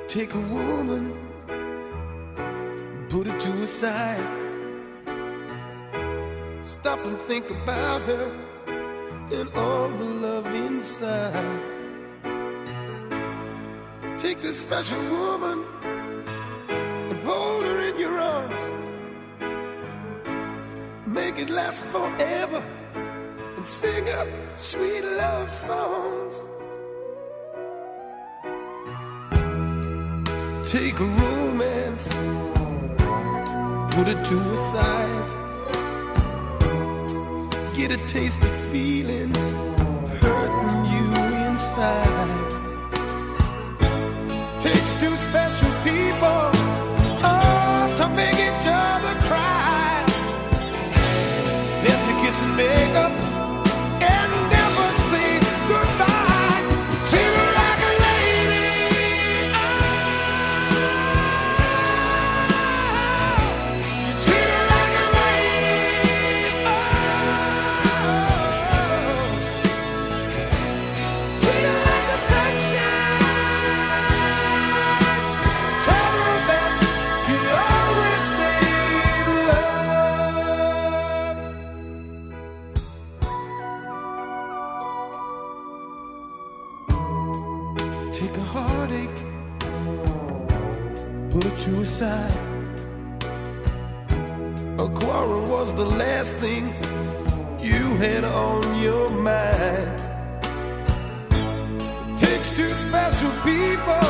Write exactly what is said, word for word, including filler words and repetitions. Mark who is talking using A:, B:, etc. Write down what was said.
A: Take a woman, put her to a side. Stop and think about her and all the love inside. Take this special woman and hold her in your arms. Make it last forever and sing her sweet love songs. Take a romance, put it to a side. Get a taste of feelings hurting you inside. Takes two special people, oh, to make each other cry. Then to kiss and make up and never say goodbye. Treat her like a lady, oh, you treat her like a lady, oh, treat her like the sunshine. Tell her that you always need love. Take a heartache, put it to a side. A quarrel was the last thing you had on your mind. Takes two special people